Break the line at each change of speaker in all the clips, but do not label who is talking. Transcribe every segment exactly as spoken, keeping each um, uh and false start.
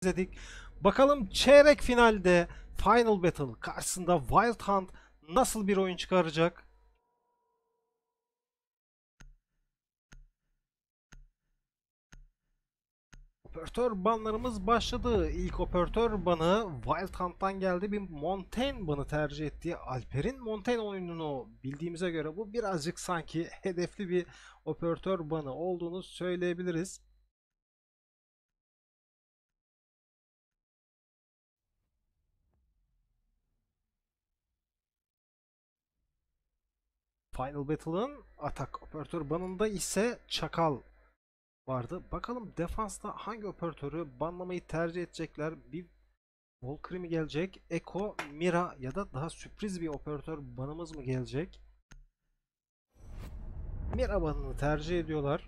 izledik. Bakalım çeyrek finalde Final Battle karşısında Wild Hunt nasıl bir oyun çıkaracak? Operatör banlarımız başladı. İlk operatör banı Wild Hunt'tan geldi. Bir Montaigne banı tercih etti. Alper'in Montaigne oyununu bildiğimize göre bu birazcık sanki hedefli bir operatör banı olduğunu söyleyebiliriz. Final Battle'ın atak operatör banında ise Çakal vardı. Bakalım defansta hangi operatörü banlamayı tercih edecekler? Bir Valkyrie mi gelecek? Echo, Mira ya da daha sürpriz bir operatör banımız mı gelecek? Mira banını tercih ediyorlar.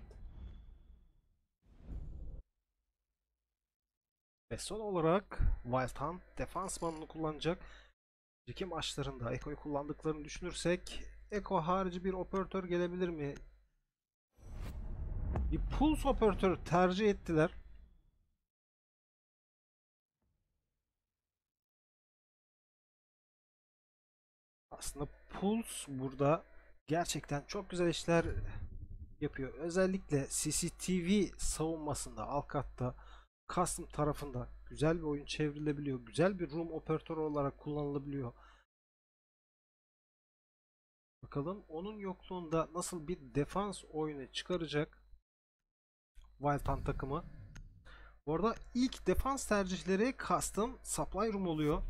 Ve son olarak Wild Hunt defans banını kullanacak. Önceki maçlarında Echo'yu kullandıklarını düşünürsek Echo harici bir operatör gelebilir mi? Bir Pulse operatörü tercih ettiler. Aslında Pulse burada gerçekten çok güzel işler yapıyor. Özellikle C C T V savunmasında, alt katta, custom tarafında güzel bir oyun çevrilebiliyor. Güzel bir room operatörü olarak kullanılabiliyor. Bakalım onun yokluğunda nasıl bir defans oyunu çıkaracak Wild Hunt takımı. Bu arada ilk defans tercihleri custom supply room oluyor.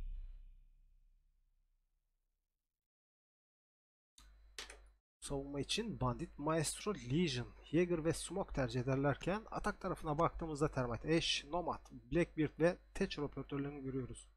Savunma için Bandit, Maestro, Legion, Jaeger ve Smoke tercih ederlerken atak tarafına baktığımızda Termite, Ashe, Nomad, Blackbeard ve Thatcher operatörlerini görüyoruz.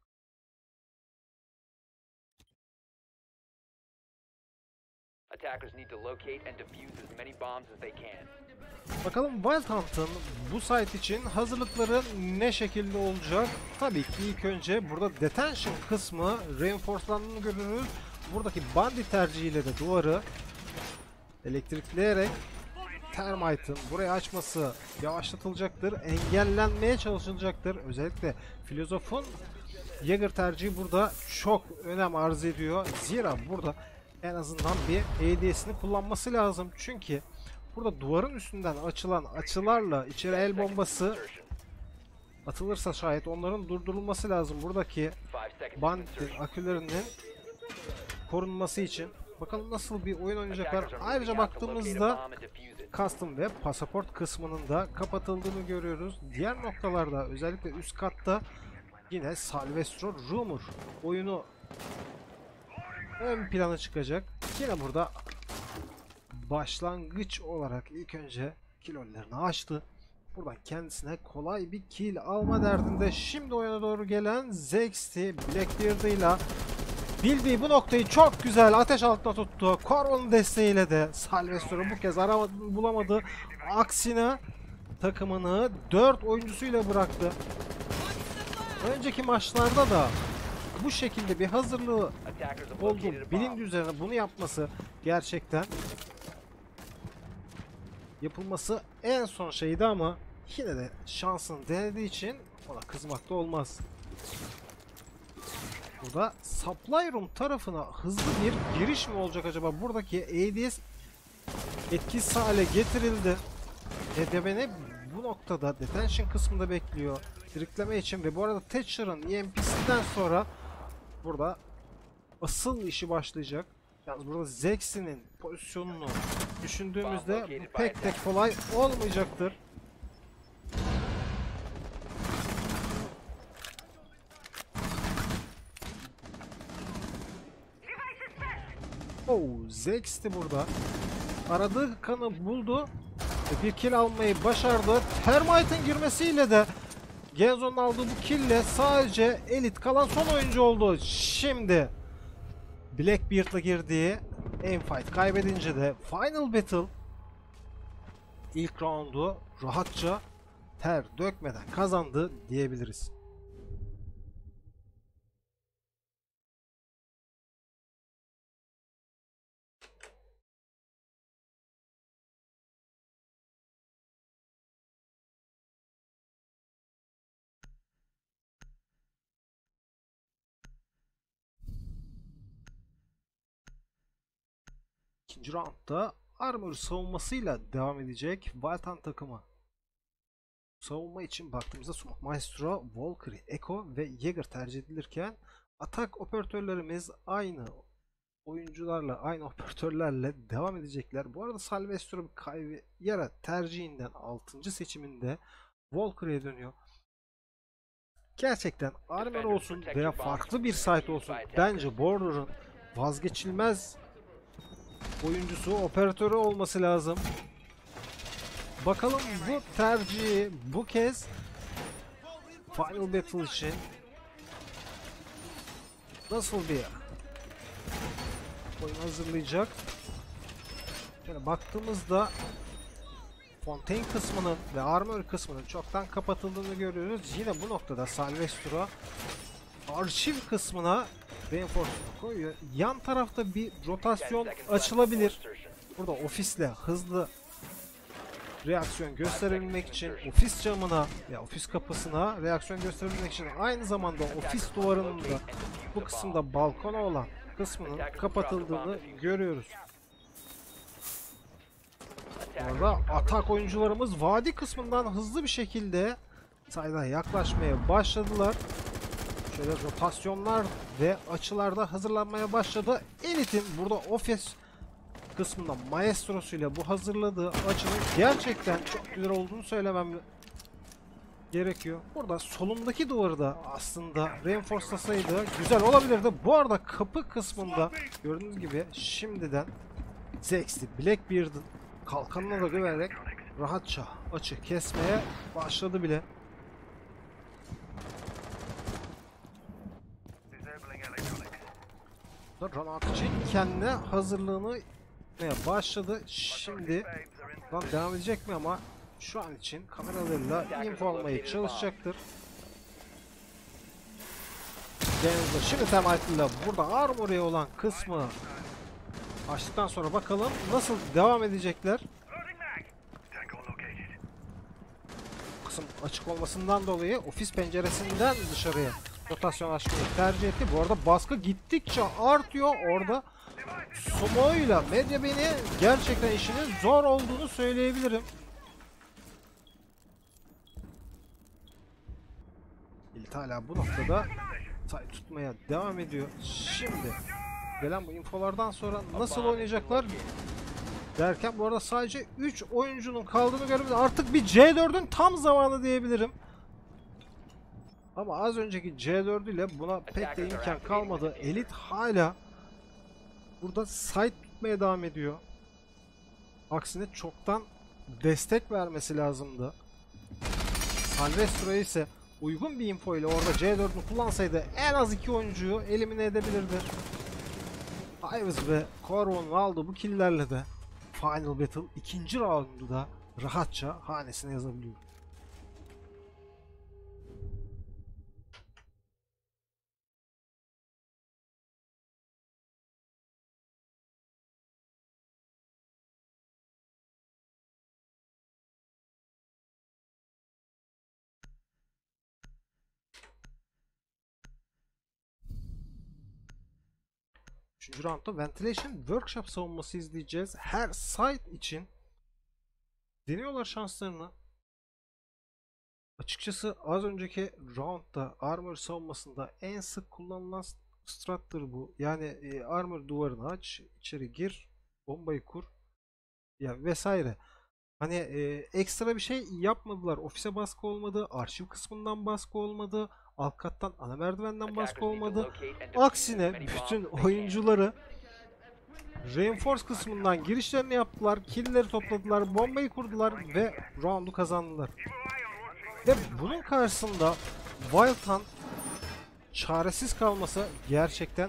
Bakalım Wild Hunt'ın bu site için hazırlıkları ne şekilde olacak? Tabii ki ilk önce burada detention kısmı reinforcelandığını görürüz. Buradaki bandit tercihiyle de duvarı elektrikleyerek Termite'ın burayı açması yavaşlatılacaktır, engellenmeye çalışılacaktır. Özellikle Filozof'un Jaeger tercihi burada çok önem arz ediyor. Zira burada en azından bir A D S'ini kullanması lazım. Çünkü burada duvarın üstünden açılan açılarla içeri el bombası atılırsa şayet onların durdurulması lazım. Buradaki bandit akülerinin korunması için. Bakalım nasıl bir oyun oynayacaklar. Ayrıca baktığımızda custom ve pasaport kısmının da kapatıldığını görüyoruz. Diğer noktalarda özellikle üst katta yine Salvestro Rumor oyunu ön plana çıkacak. Yine burada başlangıç olarak ilk önce kilollerini açtı. Buradan kendisine kolay bir kill alma derdinde. Şimdi oyuna doğru gelen Zex'ti Blackbeard'ıyla bildiği bu noktayı çok güzel ateş altında tuttu. Corvo'nun desteğiyle de Salvestro'yu bu kez aramadı, bulamadı. Aksine takımını dört oyuncusuyla bıraktı. Önceki maçlarda da bu şekilde bir hazırlığı oldu. Bilindiği üzerine bunu yapması gerçekten yapılması en son şeydi ama yine de şansını denediği için ona kızmak da olmaz. Burada supply room tarafına hızlı bir giriş mi olacak acaba? Buradaki A D S etkisiz hale getirildi. E D B N bu noktada detention kısmında bekliyor. Trikleme için ve bu arada Thatcher'ın E M P'sinden sonra burada asıl işi başlayacak. Yalnız burada Zex'inin pozisyonunu düşündüğümüzde bu pek de kolay olmayacaktır. Oh, Zex'ti burada. Aradığı kanı buldu. Bir kill almayı başardı. Termite'ın girmesiyle de Genzo'nun aldığı bu kill'le sadece elit kalan son oyuncu oldu. Şimdi Blackbeard'la girdiği aimfight kaybedince de Final Battle ilk roundu rahatça ter dökmeden kazandı diyebiliriz. İkinci roundda Armor savunmasıyla devam edecek Wild Hunt takımı. Savunma için baktığımızda Smoke Maestro, Valkyrie, Echo ve Jäger tercih edilirken atak operatörlerimiz aynı oyuncularla, aynı operatörlerle devam edecekler. Bu arada Salvestro Kyvera tercihinden altıncı seçiminde Valkyrie'ye dönüyor. Gerçekten Armor olsun veya farklı bir site olsun, bence Border'ın vazgeçilmez oyuncusu, operatörü olması lazım. Bakalım bu tercihi bu kez Final Battle için nasıl bir oyun hazırlayacak? Şöyle baktığımızda Fontaine kısmının ve Armor kısmının çoktan kapatıldığını görüyoruz. Yine bu noktada Salvestro arşiv kısmına reinforcement koyuyor. Yan tarafta bir rotasyon açılabilir. Burada ofisle hızlı reaksiyon gösterebilmek için ofis camına ya ofis kapısına reaksiyon gösterebilmek için aynı zamanda ofis duvarının da bu kısımda balkona olan kısmının kapatıldığını görüyoruz. Orada atak oyuncularımız vadi kısmından hızlı bir şekilde sayıda yaklaşmaya başladılar. Şöyle rotasyonlar ve açılarda hazırlanmaya başladı. Elit'in burada ofis kısmında Maestro'suyla bu hazırladığı açının gerçekten çok güzel olduğunu söylemem gerekiyor. Burada solundaki duvarı da aslında reinforcelasaydı güzel olabilirdi. Bu arada kapı kısmında gördüğünüz gibi şimdiden Zex'li Blackbeard'ın kalkanına da güvenerek rahatça açı kesmeye başladı bile. Ronald için kendine hazırlığını başladı. Şimdi lan devam edecek mi ama şu an için kameralarıyla info almaya çalışacaktır. Deniz'de şimdi temaytıyla burada Armory'e olan kısmı açtıktan sonra bakalım nasıl devam edecekler. Bu kısım açık olmasından dolayı ofis penceresinden dışarıya rotasyon açmayı tercih etti. Bu arada baskı gittikçe artıyor. Orada Sumo'yla Medya beni gerçekten işinin zor olduğunu söyleyebilirim. İlt hala bu noktada say tutmaya devam ediyor. Şimdi gelen bu infolardan sonra nasıl oynayacaklar derken bu arada sadece üç oyuncunun kaldığını görebiliriz. Artık bir C dördün tam zamanı diyebilirim. Ama az önceki C dört ile buna pek de imkan kalmadı. Elit hala burada site tutmaya devam ediyor. Aksine çoktan destek vermesi lazımdı. Salvestro ise uygun bir info ile orada C dördünü kullansaydı en az iki oyuncuyu elimine edebilirdi. Ives ve Corvon'un aldığı bu killlerle de Final Battle ikinci roundu da rahatça hanesine yazabiliyor. Üçüncü roundda Ventilation Workshop savunması izleyeceğiz. Her site için deniyorlar şanslarını. Açıkçası az önceki roundda Armor savunmasında en sık kullanılan strat'tır bu. Yani e, Armor duvarını aç, içeri gir, bombayı kur ya vesaire. Hani e, ekstra bir şey yapmadılar. Ofise baskı olmadı, arşiv kısmından baskı olmadı, alt kattan ana merdivenden baskı olmadı. Aksine bütün oyuncuları reinforce kısmından girişlerini yaptılar, killleri topladılar, bombayı kurdular ve roundu kazandılar. Ve bunun karşısında Wild Hunt çaresiz kalması gerçekten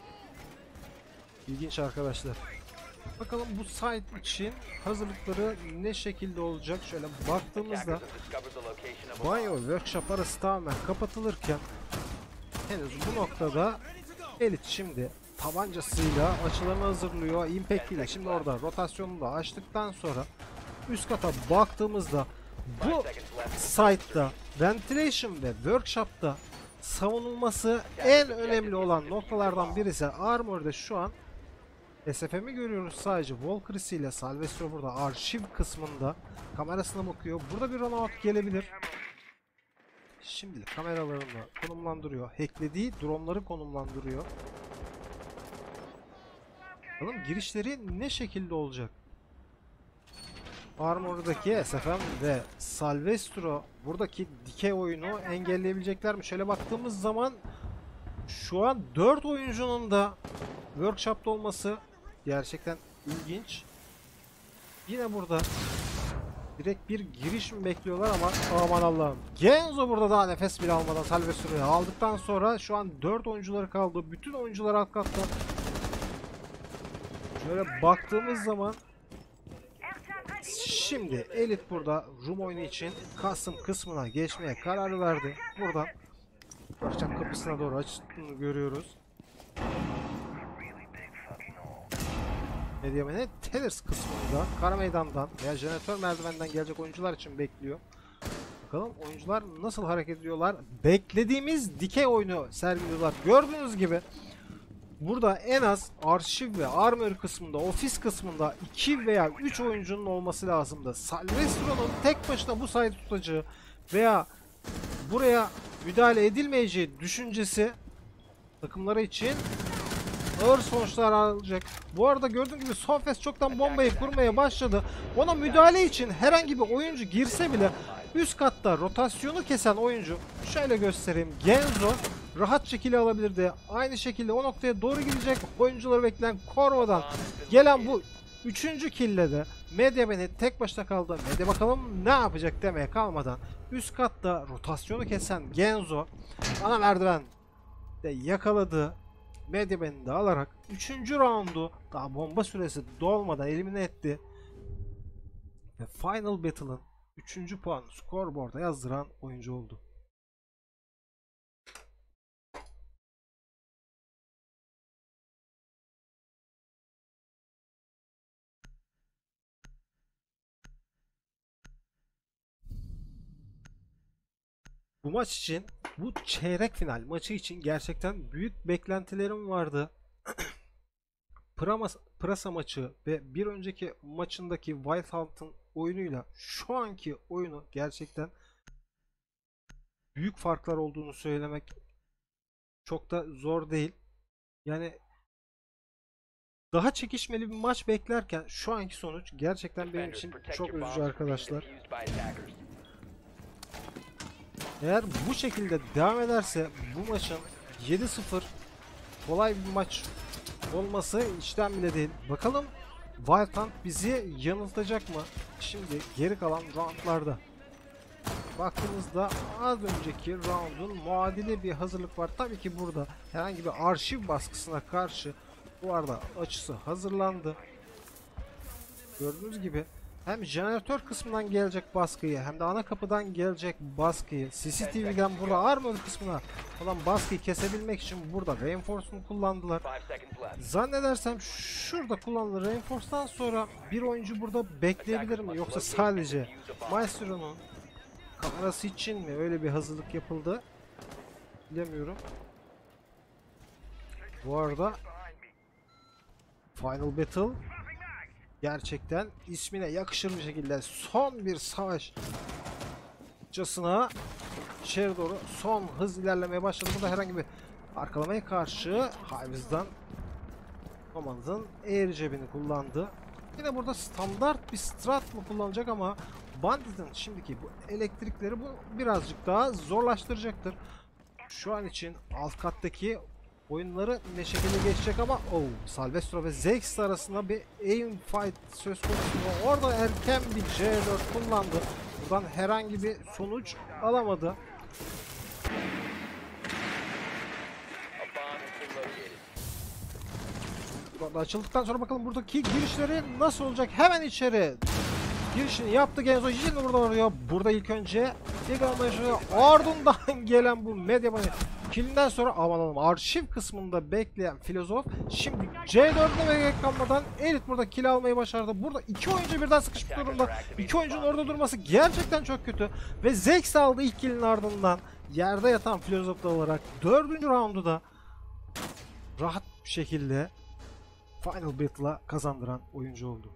ilginç arkadaşlar. Bakalım bu site için hazırlıkları ne şekilde olacak? Şöyle baktığımızda banyo ve workshop arası tamamen kapatılırken henüz bu noktada Elit şimdi tabancasıyla açılarını hazırlıyor. Impact ile şimdi orada rotasyonunu da açtıktan sonra üst kata baktığımızda bu site'da Ventilation ve Workshop'ta savunulması en önemli olan noktalardan birisi Armor'da şu an S F M'i görüyoruz sadece. Valkyrie ile Salvestro burada arşiv kısmında kamerasına bakıyor. Burada bir runout gelebilir. Şimdilik kameralarını konumlandırıyor. Hacklediği dronları konumlandırıyor. Bakalım girişleri ne şekilde olacak? Armor'daki S F M ve Salvestro buradaki dikey oyunu engelleyebilecekler mi? Şöyle baktığımız zaman şu an dört oyuncunun da workshop'ta olması gerçekten ilginç. Yine burada direkt bir giriş mi bekliyorlar ama aman Allah'ım. Genzo burada daha nefes bile almadan Salvestro'yu aldıktan sonra şu an dört oyuncuları kaldı. Bütün oyuncular alt katta. Şöyle baktığımız zaman şimdi Elit burada Rum oyunu için custom kısmına geçmeye karar verdi. Buradan akşam kapısına doğru açtığını görüyoruz. Medyamene Tellers kısmında kara meydandan veya jeneratör merdivenden gelecek oyuncular için bekliyor. Bakalım oyuncular nasıl hareket ediyorlar. Beklediğimiz dikey oyunu sergiliyorlar. Gördüğünüz gibi burada en az arşiv ve armor kısmında, ofis kısmında iki veya üç oyuncunun olması lazımdı. Salvestro'nun tek başına bu sayede tutacağı veya buraya müdahale edilmeyeceği düşüncesi takımları için ağır sonuçlar alacak. Bu arada gördüğünüz gibi Sofes çoktan bombayı kurmaya başladı. Ona müdahale için herhangi bir oyuncu girse bile üst katta rotasyonu kesen oyuncu, şöyle göstereyim, Genzo rahat şekilde alabilirdi. Aynı şekilde o noktaya doğru gidecek oyuncuları bekleyen Corvo'dan gelen bu üçüncü kille de Medya beni tek başına kaldı. Medya bakalım ne yapacak demeye kalmadan üst katta rotasyonu kesen Genzo ana merdiven de yakaladı. Medya beni de alarak üçüncü roundu daha bomba süresi dolmadan elimine etti. Ve Final Battle'ın üçüncü puanı scoreboard'a yazdıran oyuncu oldu. Bu maç için, bu çeyrek final maçı için gerçekten büyük beklentilerim vardı. Prasa maçı ve bir önceki maçındaki Wild Hunt'ın oyunuyla şu anki oyunu gerçekten büyük farklar olduğunu söylemek çok da zor değil. Yani daha çekişmeli bir maç beklerken şu anki sonuç gerçekten benim için çok üzücü arkadaşlar. Eğer bu şekilde devam ederse bu maçın yedi sıfır kolay bir maç olması içten bile değil. Bakalım Wild Hunt bizi yanıltacak mı? Şimdi geri kalan roundlarda baktığımızda az önceki roundun muadili bir hazırlık var. Tabii ki burada herhangi bir arşiv baskısına karşı bu arada açısı hazırlandı. Gördüğünüz gibi hem jeneratör kısmından gelecek baskıyı hem de ana kapıdan gelecek baskıyı, C C T V'den burada armor kısmına olan baskıyı kesebilmek için burada reinforce'unu kullandılar. Zannedersem şurada kullanılan reinforce'dan sonra bir oyuncu burada bekleyebilir mi? Yoksa sadece Maestro'nun kamerası için mi öyle bir hazırlık yapıldı? Bilemiyorum. Bu arada Final Battle gerçekten ismine yakışır bir şekilde son bir savaşçasına içeri doğru son hız ilerlemeye başladı. Burada herhangi bir arkalamaya karşı Hives'dan Nomad'ın air cebini kullandı. Yine burada standart bir strat mı kullanacak ama Bandit'in şimdiki bu elektrikleri bu birazcık daha zorlaştıracaktır. Şu an için alt kattaki oyunları ne şekilde geçecek ama oh, Salvestro ve Zex arasında bir aim fight söz konusu. Orada erken bir C dört kullandı. Buradan herhangi bir sonuç alamadı. Burada açıldıktan sonra bakalım buradaki girişleri nasıl olacak? Hemen içeri girişini yaptı Genzo. Şimdi burada varıyor. Burada ilk önce ilk almaya çalışıyor. Ardından gelen bu medya bani killinden sonra aman aman arşiv kısmında bekleyen filozof şimdi C dört'e gerek kalmadan Elit burada kill almayı başardı. Burada iki oyuncu birden sıkışmış durumda. İki oyuncunun orada durması gerçekten çok kötü. Ve Zex aldı ilk killin ardından. Yerde yatan filozof olarak dördüncü roundu da rahat bir şekilde Final Battle'a kazandıran oyuncu oldu.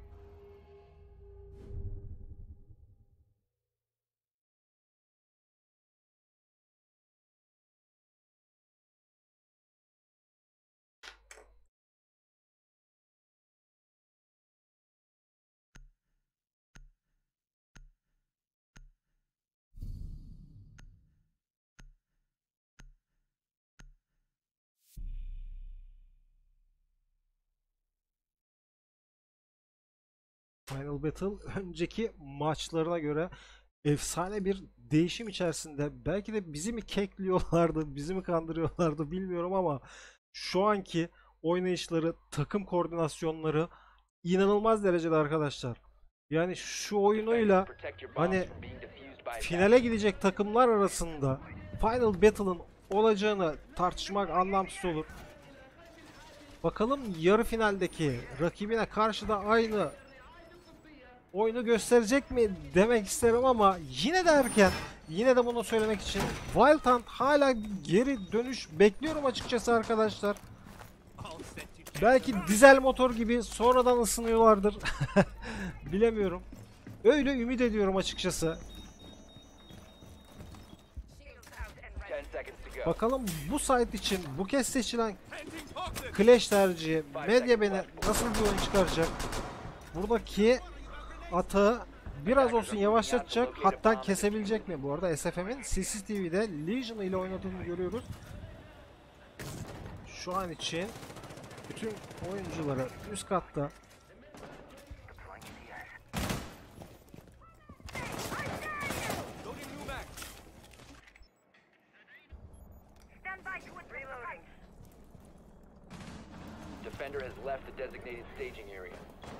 Final Battle önceki maçlarına göre efsane bir değişim içerisinde. Belki de bizi mi kekliyorlardı, bizi mi kandırıyorlardı bilmiyorum ama şu anki oynayışları, takım koordinasyonları inanılmaz derecede arkadaşlar. Yani şu oyunuyla hani finale gidecek takımlar arasında Final Battle'ın olacağını tartışmak anlamsız olur. Bakalım yarı finaldeki rakibine karşı da aynı oyunu gösterecek mi demek isterim ama yine de erken. Yine de bunu söylemek için Wild Hunt hala geri dönüş bekliyorum açıkçası arkadaşlar. Belki dizel motor gibi sonradan ısınıyorlardır. Bilemiyorum. Öyle ümit ediyorum açıkçası. Bakalım bu site için bu kez seçilen Clash tercihi Medyaben'e nasıl bir oyun çıkaracak? Buradaki atağı biraz olsun yavaşlatacak, hatta kesebilecek mi? Bu arada S F M'in C C T V'de Legion ile oynadığını görüyoruz. Şu an için bütün oyuncuları üst katta.
Defender has left the designated staging area.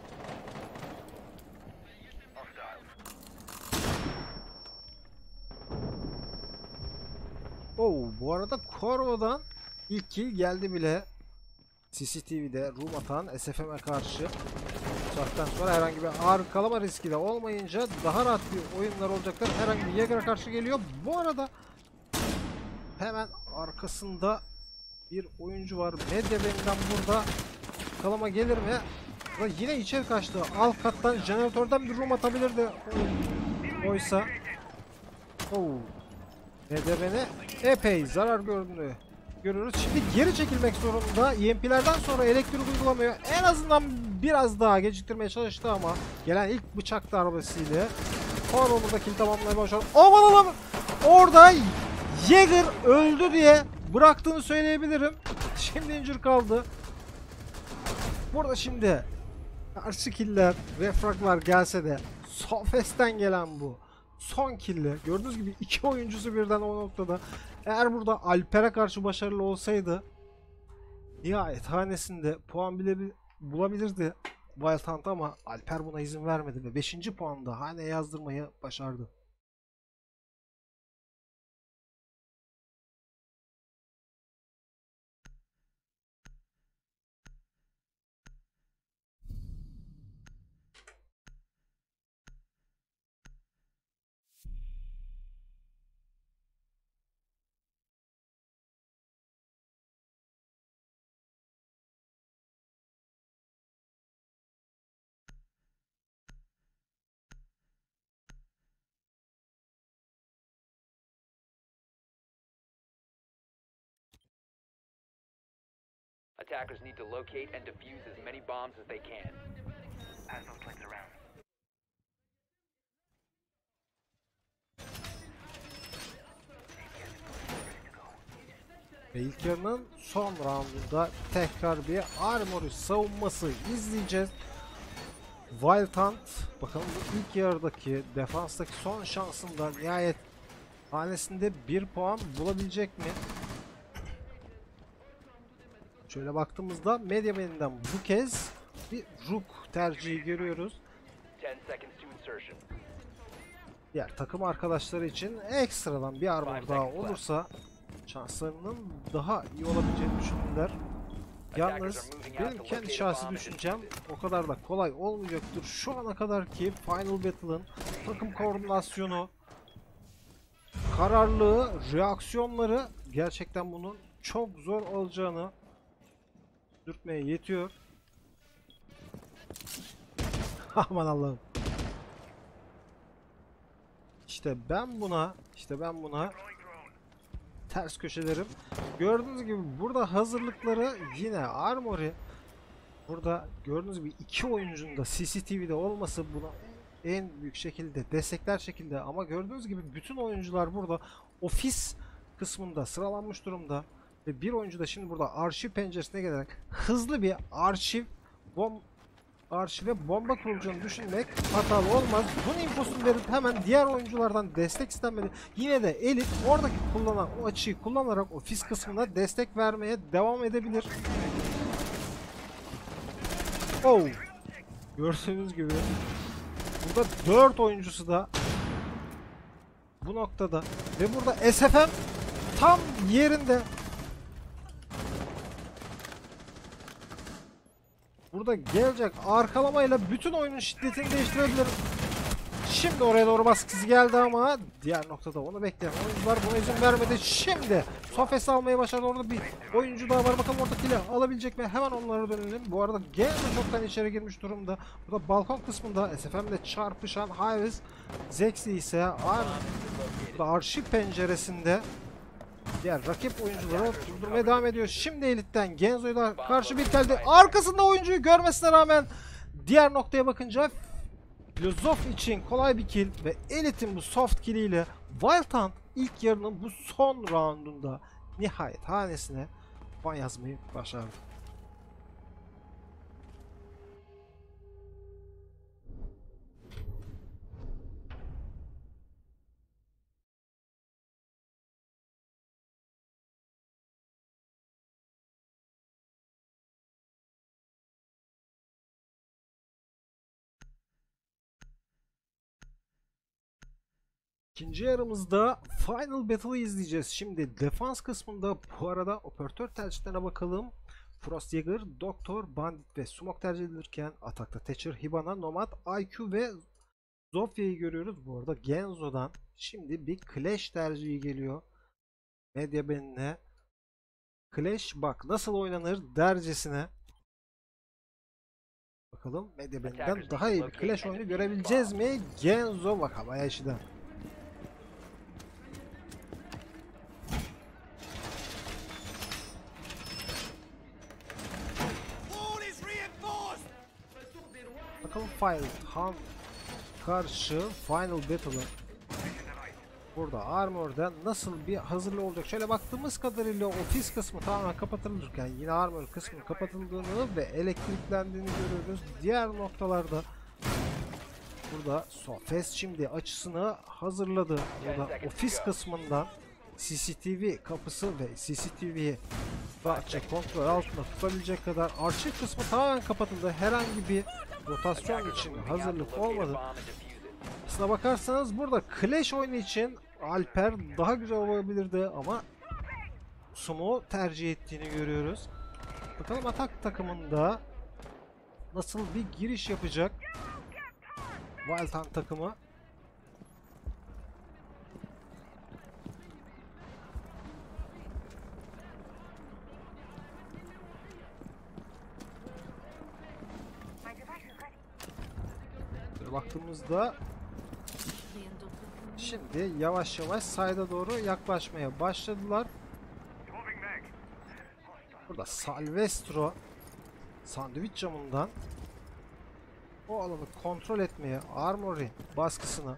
Oo, bu arada Corvo'dan ilk kill geldi bile. C C T V'de room atan S F M'e karşı. Bu saatten sonra herhangi bir ağır kalama riski de olmayınca daha rahat bir oyunlar olacaktır. Herhangi bir Jäger'a karşı geliyor. Bu arada hemen arkasında bir oyuncu var. Medyaben'den burada kalama gelir mi? Ve yine içeri kaçtı. Alt kattan jeneratörden bir room atabilirdi. Oysa Oo. Medyaben'e epey zarar gördüğünü görüyoruz. Şimdi geri çekilmek zorunda. E M P'lerden sonra elektrik uygulamıyor. En azından biraz daha geciktirmeye çalıştı ama gelen ilk bıçak darbesiyle Corvo'da kill tamamlamaya başladı. Aman Allah'ım! Orada Jäger öldü diye bıraktığını söyleyebilirim. Şimdi incir kaldı. Burada şimdi karşı killer, refraklar gelse de Sofest'ten gelen bu son kill'i gördüğünüz gibi iki oyuncusu birden o noktada. Eğer burada Alper'e karşı başarılı olsaydı nihayet hanesinde puan bile bulabilirdi Wild Hunt ama Alper buna izin vermedi ve beşinci puanda haneye yazdırmayı başardı.
Attackers need to locate and defuse as many bombs as they can. Pass those plates around.
Ve ilk yarının son roundunda tekrar bir Armory savunması izleyeceğiz. Wild Hunt bakalım bu ilk yarıdaki defanstaki son şansında nihayet hanesinde bir puan bulabilecek mi? Şöyle baktığımızda Medyaben'den bu kez bir Rook tercihi görüyoruz. Diğer takım arkadaşları için ekstradan bir armor daha olursa şanslarının daha iyi olabileceğini düşündüler. Yalnız benim kendi şahsi düşüncem o kadar da kolay olmayacaktır. Şu ana kadar ki Final Battle'ın takım koordinasyonu, kararlılığı, reaksiyonları gerçekten bunun çok zor olacağını dürtmeye yetiyor. Aman Allah'ım. İşte ben buna, işte ben buna ters köşelerim. Gördüğünüz gibi burada hazırlıkları yine Armory. Burada gördüğünüz gibi iki oyuncunun da C C T V'de olması buna en büyük şekilde destekler şekilde, ama gördüğünüz gibi bütün oyuncular burada ofis kısmında sıralanmış durumda ve bir oyuncu da şimdi burada arşiv penceresine gelerek hızlı bir arşiv bom arşive bomba kurulacağını düşünmek hatalı olmaz. Bunun infosunu verip hemen diğer oyunculardan destek istenmeli. Yine de Elit oradaki kullanan o açıyı kullanarak ofis kısmına destek vermeye devam edebilir. Oh! Gördüğünüz gibi burada dört oyuncusu da bu noktada ve burada S F M tam yerinde. Burada gelecek arkalamayla bütün oyunun şiddetini değiştirebilir. Şimdi oraya doğru baskısı geldi ama diğer noktada onu bekleyen oyuncular buna izin vermedi. Şimdi Sofes almayı başardı. Orada bir oyuncu daha var. Bakalım oradakiyle alabilecek mi? Hemen onlara dönelim. Bu arada Genzo çoktan içeri girmiş durumda. Burada balkon kısmında S F M'le çarpışan Hayes, Zexi ise ar burada arşiv penceresinde diğer rakip oyuncuları durdurmaya devam ediyor. Şimdi Elit'ten Genzo'ya karşı bir geldi. Arkasında oyuncuyu görmesine rağmen diğer noktaya bakınca Filozof için kolay bir kill ve Elit'in bu soft kill ile Wild Hunt ilk yarının bu son roundunda nihayet hanesine puan yazmayı başardı. İkinci yarımızda Final Battle'ı izleyeceğiz. Şimdi defans kısmında bu arada operatör tercihlerine bakalım. Frostjäger, Doktor, Bandit ve Smoke tercih edilirken atakta Thatcher, Hibana, Nomad, I Q ve Zofya'yı görüyoruz. Bu arada Genzo'dan şimdi bir Clash tercihi geliyor. Medya benine Clash bak nasıl oynanır dercesine. Bakalım Medya beninden daha iyi bir Clash oyunu görebileceğiz mi? Genzo Wakabayashi'den. Bakalım Final Hunt karşı Final Battle'ı burada Armor'dan nasıl bir hazırlığı olacak? Şöyle baktığımız kadarıyla ofis kısmı tamamen kapatılırken yine Armor kısmı kapatıldığını ve elektriklendiğini görüyoruz. Diğer noktalarda burada Sofes şimdi açısını hazırladı. Burada ofis kısmından C C T V kapısı ve C C T V'yi rahatça kontrol altında tutabilecek kadar arşiv kısmı tamamen kapatıldı. Herhangi bir rotasyon için hazırlık olmadı. Aslına bakarsanız burada Clash oyunu için Alper daha güzel olabilirdi ama Sumo tercih ettiğini görüyoruz. Bakalım atak takımında nasıl bir giriş yapacak Wild Hunt takımı. Baktığımızda şimdi yavaş yavaş side'a doğru yaklaşmaya başladılar. Burada Salvestro sandviç camından o alanı kontrol etmeye, Armory baskısına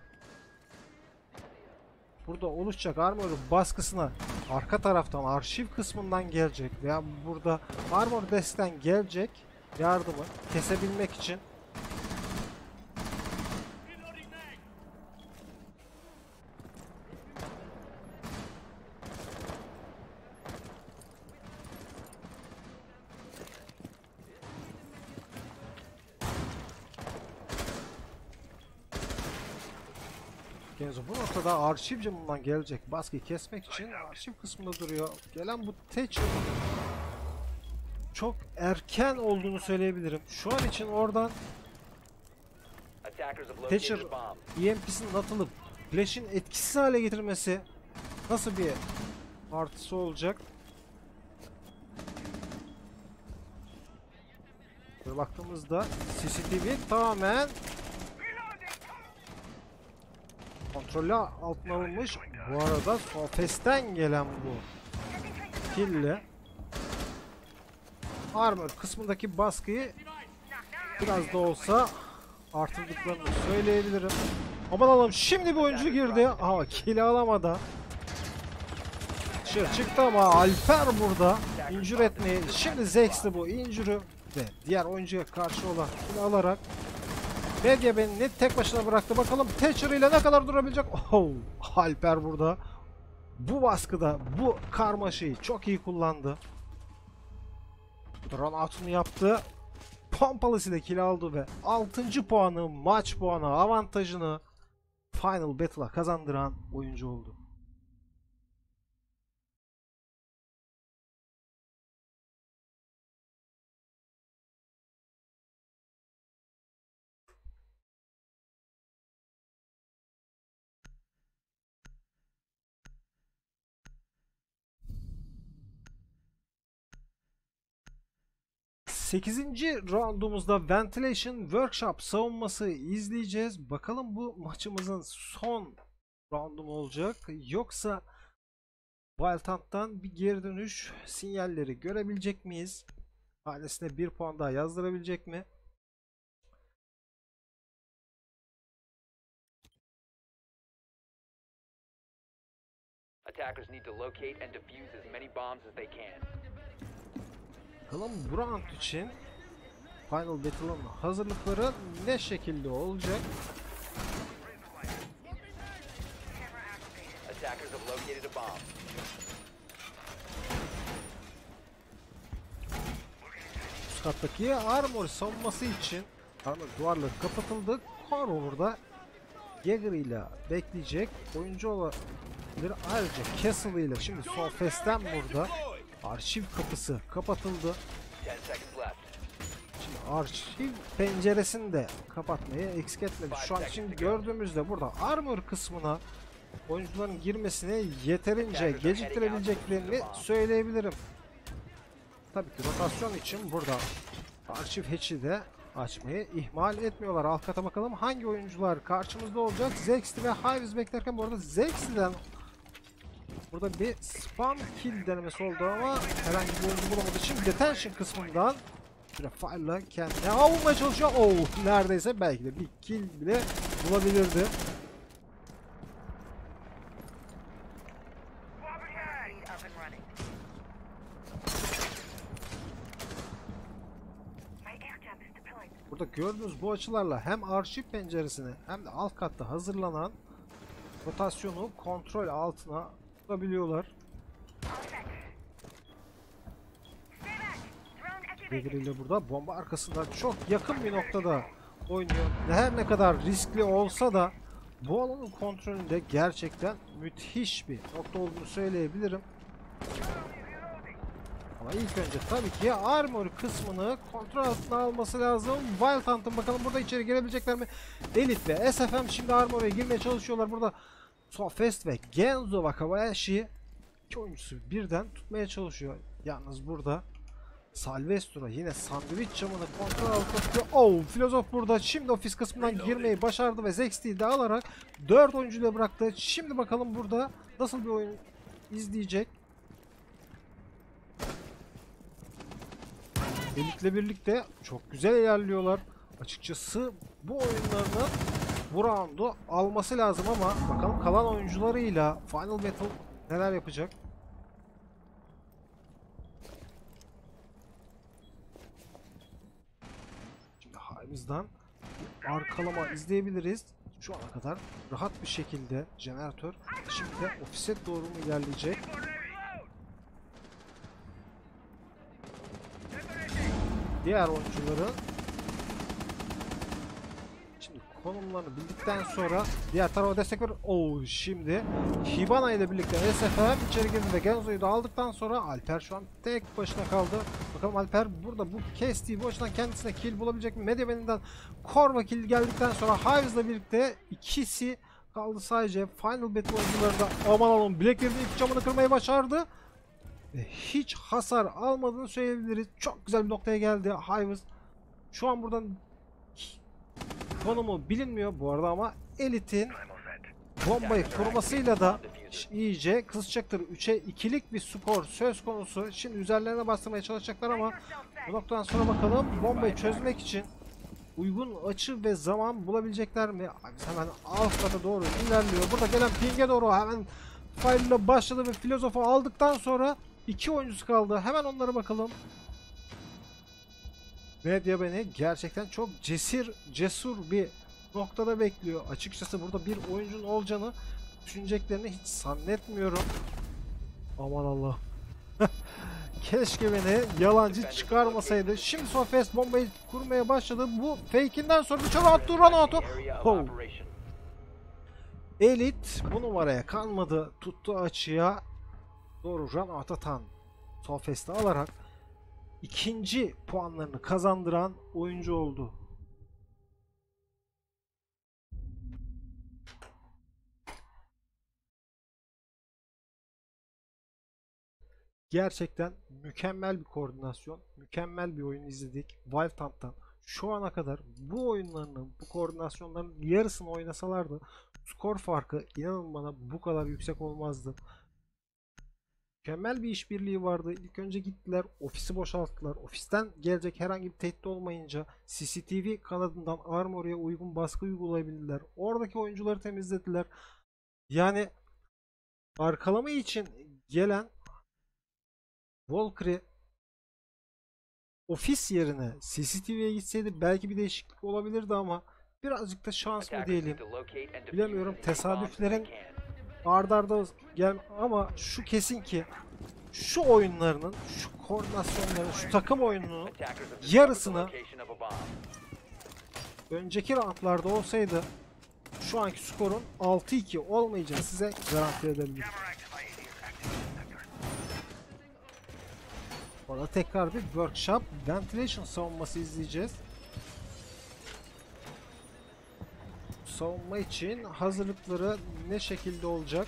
burada oluşacak Armory baskısına arka taraftan arşiv kısmından gelecek veya burada Armor Desk'ten gelecek yardımı kesebilmek için. Genzo bu noktada arşiv camından gelecek baskıyı kesmek için arşiv kısmında duruyor. Gelen bu Thatcher çok erken olduğunu söyleyebilirim. Şu an için oradan Thatcher E M P'sinin atılıp Flash'in etkisiz hale getirmesi nasıl bir artısı olacak? Böyle baktığımızda C C T V tamamen kontrolü altına alınmış. Bu arada Sofest'ten gelen bu kille armor kısmındaki baskıyı biraz da olsa artırdıklarını söyleyebilirim. Aman Allah'ım, şimdi bir oyuncu girdi. Ama kill alamadı. Dışarı çıktı ama Alper burada injür etmeyi. Şimdi Zex'li bu injürü de diğer oyuncuya karşı olan kill alarak Medyaben'i tek başına bıraktı. Bakalım Thatcher ile ne kadar durabilecek. Oh, Alper burada bu baskıda bu karmaşayı çok iyi kullandı. Run out'unu yaptı. Pompalısıyla kill aldı ve altıncı puanı, maç puanı, avantajını Final Battle'a kazandıran oyuncu oldu. sekizinci roundumuzda Ventilation Workshop savunması izleyeceğiz. Bakalım bu maçımızın son roundu mu olacak yoksa Wild Hunt'tan bir geri dönüş sinyalleri görebilecek miyiz? Ailesine bir puan daha yazdırabilecek mi?
Attackers need to locate and defuse as many bombs as they can.
Bakalım bu round için Final Battle'ın hazırlıkları ne şekilde olacak?
Attackers have located a bomb.
Üst kattaki armor savunması için armor duvarları kapatıldı. Karo burada Jäger ile bekleyecek oyuncu olabilir. Ayrıca Castle ile şimdi Sofest'ten burada arşiv kapısı kapatıldı.
ten seconds left.
Şimdi arşiv penceresini de kapatmayı eksik etmedi. Şu an şimdi gördüğümüzde burada armor kısmına oyuncuların girmesini yeterince geciktirebileceklerini söyleyebilirim. Tabii ki rotasyon için burada arşiv hatch'i de açmayı ihmal etmiyorlar. Alt kata bakalım hangi oyuncular karşımızda olacak. Zex'li ve Hives beklerken bu arada Zex'liden burada bir spam kill denemesi oldu ama herhangi bir oyuncu bulamadı. Şimdi detention kısmından bir fire'la kendine avunmaya çalışıyor. Oh, neredeyse belki de bir kill bile bulabilirdi. Burada gördüğünüz bu açılarla hem arşiv penceresini hem de alt katta hazırlanan rotasyonu kontrol altına tutabiliyorlar. Birbiriyle burada bomba arkasında çok yakın bir noktada oynuyor. Her ne kadar riskli olsa da bu alanın kontrolünde gerçekten müthiş bir nokta olduğunu söyleyebilirim. Ama ilk önce tabii ki armor kısmını kontrol altına alması lazım. Wild Hunt'ın bakalım burada içeri girebilecekler mi? Elite ve S F M şimdi armor'a girmeye çalışıyorlar. Burada Sofest ve Genzo Wakabayashi iki oyuncusu birden tutmaya çalışıyor. Yalnız burada Salvestura yine sandviç camını kontrol altına tutuyor. Oh, Filozof burada şimdi ofis kısmından girmeyi başardı ve Zex'liyi de alarak dört oyuncuyla bıraktı. Şimdi bakalım burada nasıl bir oyun izleyecek. Elite'le birlikte çok güzel ilerliyorlar. Açıkçası bu oyunlarını bu roundu alması lazım ama bakalım kalan oyuncularıyla Final Battle neler yapacak. Şimdi Hives'dan bir arkalama izleyebiliriz. Şu ana kadar rahat bir şekilde jeneratör şimdi de ofise doğru mu ilerleyecek? Diğer oyuncuların şimdi konumlarını bildikten sonra diğer tarafa destek ver. Oo, şimdi Hibana ile birlikte S F M içeri girdi ve Genzo'yu da aldıktan sonra Alper şu an tek başına kaldı. Bakalım Alper burada bu kestiği bu açıdan kendisine kill bulabilecek mi? Medyaben'inden Korva kill geldikten sonra Hives'la birlikte ikisi kaldı sadece. Final Battle oyuncuları da aman aman Blackbeard'in ilk camını kırmayı başardı. Hiç hasar almadığını söyleyebiliriz. Çok güzel bir noktaya geldi Hivers. Şu an buradan konumu bilinmiyor bu arada ama Elite'in bombayı kurmasıyla da iyice kızacaktır. üçe ikilik bir skor söz konusu. Şimdi üzerlerine bastırmaya çalışacaklar ama bu noktadan sonra bakalım bombayı çözmek için uygun açı ve zaman bulabilecekler mi? Abi hemen alt kata doğru ilerliyor. Burada gelen ping'e doğru hemen fire'la başladı ve filozofu aldıktan sonra iki oyuncusu kaldı. Hemen onlara bakalım. Medya beni gerçekten çok cesur, cesur bir noktada bekliyor. Açıkçası burada bir oyuncunun olacağını düşüneceklerini hiç zannetmiyorum. Aman Allah. Keşke beni yalancı çıkarmasaydı. Şimdi Sofest bombayı kurmaya başladı. Bu fake'inden sonra bir çalı attı Renato. Oh. Elit bu numaraya kanmadı. Tuttu açıya. Doğru Renato atan Sofest'i alarak ikinci puanlarını kazandıran oyuncu oldu. Gerçekten mükemmel bir koordinasyon, mükemmel bir oyun izledik Wildhunt'tan. Şu ana kadar bu oyunlarının, bu koordinasyonların yarısını oynasalardı skor farkı inanın bana bu kadar yüksek olmazdı. Mükemmel bir işbirliği vardı. İlk önce gittiler, ofisi boşalttılar. Ofisten gelecek herhangi bir tehdit olmayınca C C T V kanadından Armory'e uygun baskı uygulayabildiler. Oradaki oyuncuları temizlediler. Yani arkalama için gelen Valkyrie ofis yerine C C T V'ye gitseydi belki bir değişiklik olabilirdi ama birazcık da şans mı diyelim. Bilemiyorum, tesadüflerin ard arda gel ama şu kesin ki şu oyunlarının, şu koordinasyonların, şu takım oyununun yarısını önceki roundlarda olsaydı şu anki skorun altı iki olmayacağını size garanti edebilirim. Orada tekrar bir workshop ventilation savunması izleyeceğiz. Savunma için hazırlıkları ne şekilde olacak?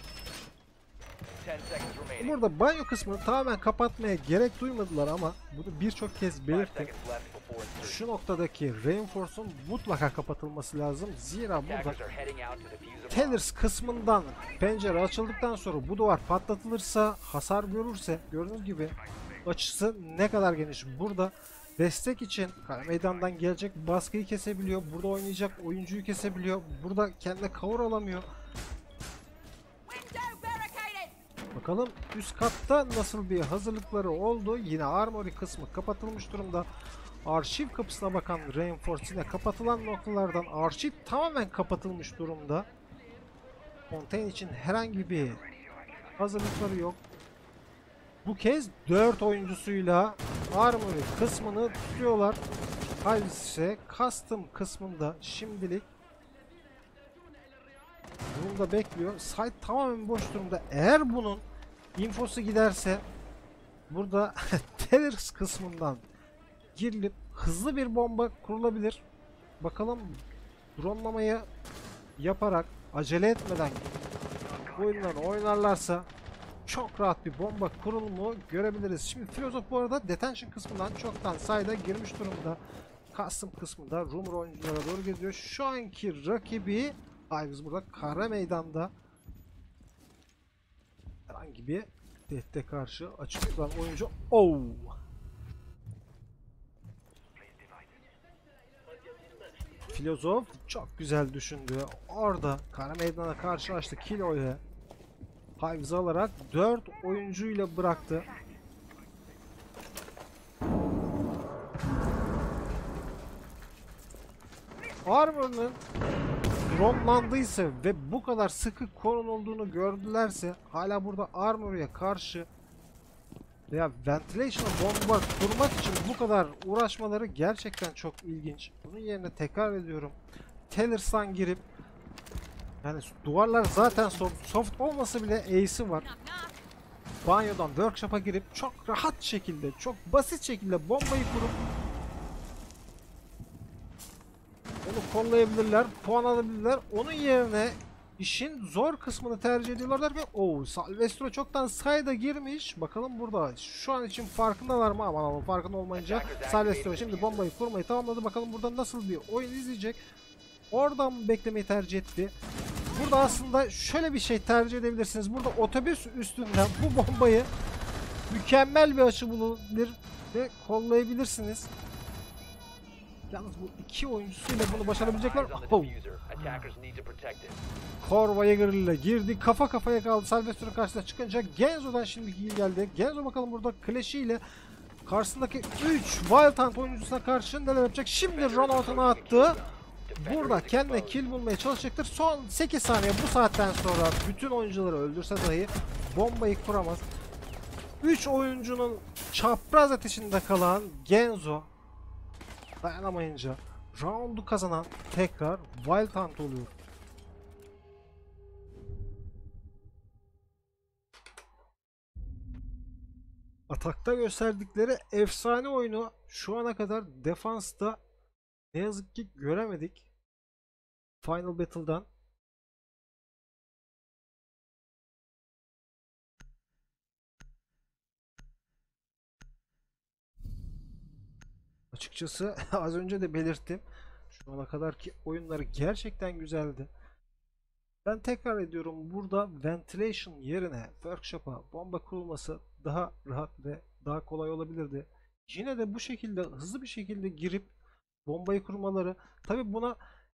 Burada banyo kısmını tamamen kapatmaya gerek duymadılar ama bunu birçok kez belirttim. Şu noktadaki reinforce'un mutlaka kapatılması lazım. Zira burada Tellers kısmından pencere açıldıktan sonra bu duvar patlatılırsa, hasar görürse, gördüğünüz gibi açısı ne kadar geniş. Burada destek için kara meydandan gelecek baskıyı kesebiliyor. Burada oynayacak oyuncuyu kesebiliyor. Burada kendine cover alamıyor. Bakalım üst katta nasıl bir hazırlıkları oldu. Yine armory kısmı kapatılmış durumda. Arşiv kapısına bakan reinforce yine kapatılan noktalardan arşiv tamamen kapatılmış durumda. Contain için herhangi bir hazırlıkları yok. Bu kez dört oyuncusuyla armory kısmını tutuyorlar. Hayır ise custom kısmında şimdilik durumda bekliyor. Site tamamen boş durumda. Eğer bunun infosu giderse burada Tellers kısmından girilip hızlı bir bomba kurulabilir. Bakalım dronlamayı yaparak acele etmeden oyunları oynarlarsa çok rahat bir bomba kurulumu görebiliriz. Şimdi Filozof bu arada detention kısmından çoktan sayda girmiş durumda. Custom kısmında rumor oyunculara doğru geziyor. Şu anki rakibi Ives burada kara meydanda herhangi bir tehdide karşı açık tutan oyuncu. Oh! Filozof çok güzel düşündü. Orada kara meydana karşı açtı Kilo'yu. Hives alarak dört oyuncuyla bıraktı. Armor'ın dronlandıysa ve bu kadar sıkı korunulduğunu gördülerse hala burada Armor'a karşı veya ventilation'a bomba kurmak için bu kadar uğraşmaları gerçekten çok ilginç. Bunun yerine tekrar ediyorum. Tellers'tan girip yani duvarlar zaten soft, soft olmasa bile ace'i var. Banyodan workshop'a girip çok rahat şekilde, çok basit şekilde bombayı kurup onu kollayabilirler, puan alabilirler. Onun yerine işin zor kısmını tercih ediyorlar derken ooo Salvestro çoktan sayda girmiş. Bakalım burada şu an için farkındalar mı? Aman aman, farkında olmayınca Salvestro şimdi bombayı kurmayı tamamladı. Bakalım burada nasıl bir oyun izleyecek. Oradan mı beklemeyi tercih etti? Burada aslında şöyle bir şey tercih edebilirsiniz. Burada otobüs üstünden bu bombayı mükemmel bir açı bulabilir ve kollayabilirsiniz. Yalnız bu iki oyuncusuyla bunu başarabilecekler.
Eyes on the
Oh.
diffuser. Attackers need to protect it.
Corva Jäger ile girdi. Kafa kafaya kaldı. Salvestro'nun karşısına çıkınca Genzo'dan şimdi kill geldi. Genzo bakalım burada Clash'i ile karşısındaki üç Wild Hunt oyuncusuna karşı neler yapacak? Şimdi Ronald'ını attı. Burada kendine kill bulmaya çalışacaktır. Son sekiz saniye bu saatten sonra bütün oyuncuları öldürse dahi bombayı kuramaz. üç oyuncunun çapraz ateşinde kalan Genzo dayanamayınca roundu kazanan tekrar Wild Hunt oluyor. Atakta gösterdikleri efsane oyunu şu ana kadar defansta ne yazık ki göremedik. Final Battle'dan. Açıkçası az önce de belirttim. Şu ana kadarki oyunları gerçekten güzeldi. Ben tekrar ediyorum, burada ventilation yerine workshop'a bomba kurulması daha rahat ve daha kolay olabilirdi. Yine de bu şekilde hızlı bir şekilde girip bombayı kurmaları, tabi buna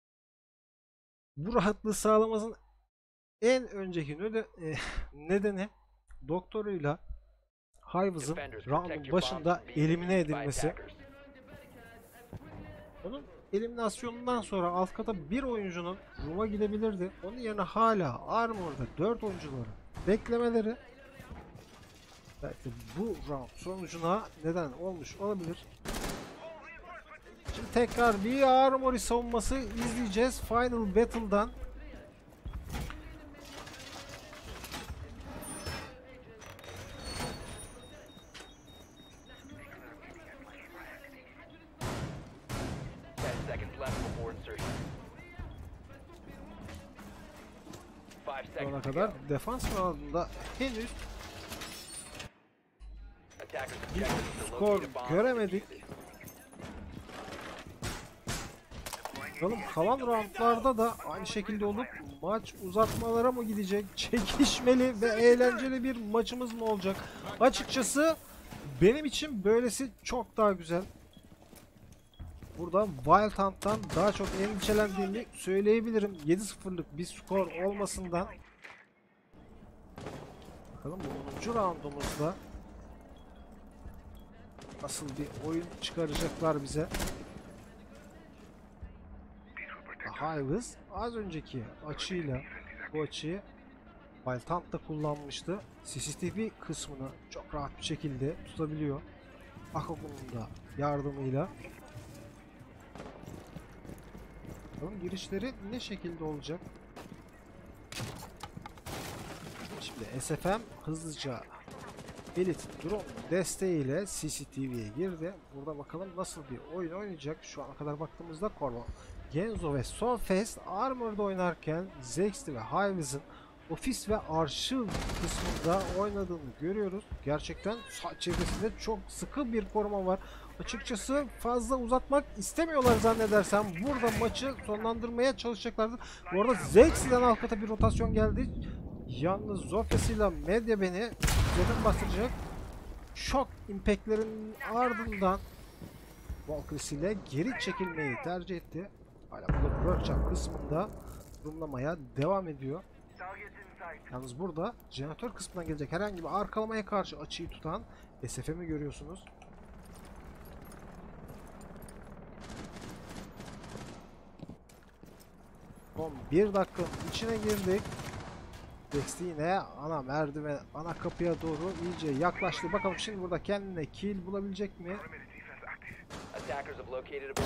bu rahatlığı sağlamasının en önceki nedeni doktoruyla Hives'ın
Defenders,
roundun
protect your
başında
bombs from being
elimine
defused by
edilmesi.
attackers.
Onun eliminasyonundan sonra alt kata bir oyuncunun room'a gidebilirdi. Onun yerine hala Armor'da dört oyuncuları beklemeleri belki bu round sonucuna neden olmuş olabilir. Şimdi tekrar bir Armory savunması izleyeceğiz Final Battle'dan.
Ten seconds left before insertion. Five
Şu ana
seconds to
kadar
go.
defans roundunda henüz
Attackers
bir
objective is to
skor
locate a bomb and
göremedik.
defuse it.
Bakalım kalan roundlarda da aynı şekilde olup maç uzatmalara mı gidecek? Çekişmeli ve eğlenceli bir maçımız mı olacak? Açıkçası benim için böylesi çok daha güzel. Burada Wild Hunt'tan daha çok endişelendiğimi söyleyebilirim. yedi sıfırlık bir skor olmasından. Bakalım onuncu roundumuzda nasıl bir oyun çıkaracaklar bize. Hives az önceki açıyla bu açıyı Wild Hunt'ta kullanmıştı. C C T V kısmını çok rahat bir şekilde tutabiliyor. Akaku'nun da yardımıyla. Bakalım girişleri ne şekilde olacak? Şimdi S F M hızlıca Elite drone desteğiyle C C T V'ye girdi. Burada bakalım nasıl bir oyun oynayacak. Şu ana kadar baktığımızda Corvo, Genzo ve Sofest Armor'da oynarken Zex'ti ve Hives'ın ofis ve arşiv kısmında oynadığını görüyoruz. Gerçekten saat çevresinde çok sıkı bir koruma var. Açıkçası fazla uzatmak istemiyorlar zannedersem. Burada maçı sonlandırmaya çalışacaklardır. Bu arada Zex'den alt kata bir rotasyon geldi. Yalnız Zofes ile Medya beni üzerine bastıracak. Şok impactlerin ardından Valkyries ile geri çekilmeyi tercih etti. Hala burada workshop kısmında durumlamaya devam ediyor. Yalnız burada jeneratör kısmından gelecek herhangi bir arkalamaya karşı açıyı tutan S F M'i görüyorsunuz. Son bir dakikanın içine girdik. Dexter yine ana merdiven, ana kapıya doğru iyice yaklaştı. Bakalım şimdi burada kendine kill bulabilecek mi?
Attackers have located a bomb.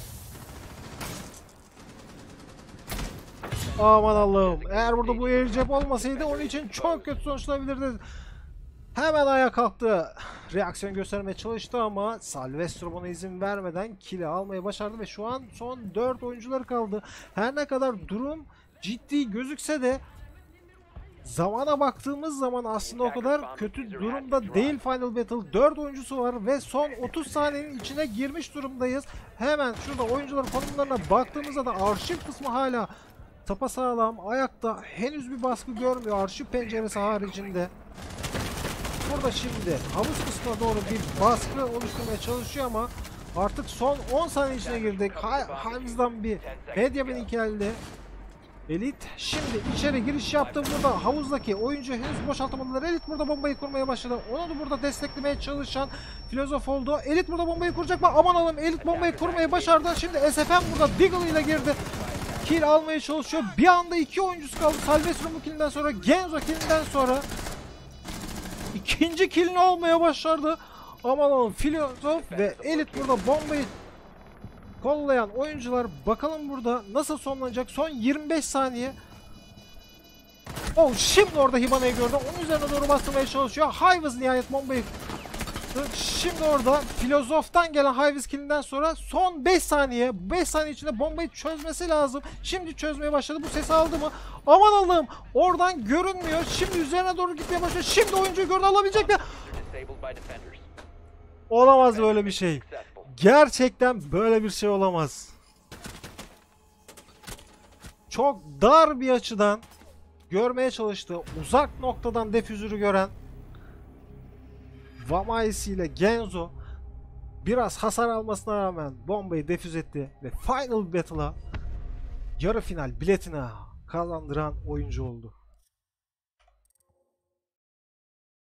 Aman Allah'ım. Eğer burada bu aircap olmasaydı onun için çok kötü sonuçlanabilirdi. Hemen ayağa kalktı. Reaksiyon göstermeye çalıştı ama Salvestro buna izin vermeden kill'i almayı başardı ve şu an son dört oyuncuları kaldı. Her ne kadar durum ciddi gözükse de zamana baktığımız zaman aslında o kadar kötü durumda değil Final Battle. dört oyuncusu var ve son otuz saniyenin içine girmiş durumdayız. Hemen şurada oyuncuların konumlarına baktığımızda da arşiv kısmı hala sapasağlam ayakta, henüz bir baskı görmüyor arşiv penceresi haricinde. Burada şimdi havuz kısmına doğru bir baskı oluşturmaya çalışıyor ama artık son on saniye içine girdik. Ha Havuzdan bir medya beni geldi. Elit şimdi içeri giriş yaptı. Burada havuzdaki oyuncu henüz boşaltamadılar. Elit burada bombayı kurmaya başladı. Onu da burada desteklemeye çalışan filozof oldu. Elit burada bombayı kuracak mı? Aman Allah'ım, Elit bombayı kurmayı başardı. Şimdi S F M burada Deagle ile girdi. Kill almaya çalışıyor. Bir anda iki oyuncusu kaldı. Salvesrum killinden sonra, Genzo killinden sonra ikinci killini almaya başardı. Aman Allah'ım, filozof ve Elit burada bombayı kollayan oyuncular. Bakalım burada nasıl sonlanacak. Son yirmi beş saniye. Oh, şimdi orada Hibana'yı gördü. Onun üzerine doğru bastırmaya çalışıyor. Hayvız nihayet bombayı. Şimdi orada filozoftan gelen Hayvız killinden sonra son beş saniye. beş saniye içinde bombayı çözmesi lazım. Şimdi çözmeye başladı. Bu sesi aldı mı? Aman Allah'ım. Oradan görünmüyor. Şimdi üzerine doğru gitmeye başlıyor. Şimdi oyuncuyu gördü. Alabilecek mi? Olamaz böyle bir şey. Gerçekten böyle bir şey olamaz. Çok dar bir açıdan görmeye çalıştı. Uzak noktadan defüzörü gören Vamais ile Genzo biraz hasar almasına rağmen bombayı defüz etti ve Final Battle'a yarı final biletine kazandıran oyuncu oldu.